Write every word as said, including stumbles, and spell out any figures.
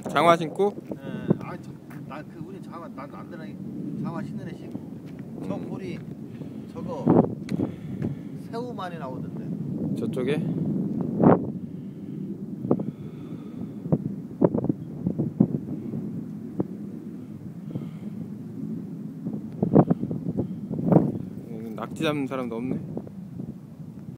장화 신고? 예. 아, 나그 우리 장화 난 안 되나 장화 신는 애 신고. 저 음. 고리 저거 새우 많이 나오던데. 저쪽에? 낙지 잡는 사람도 없네.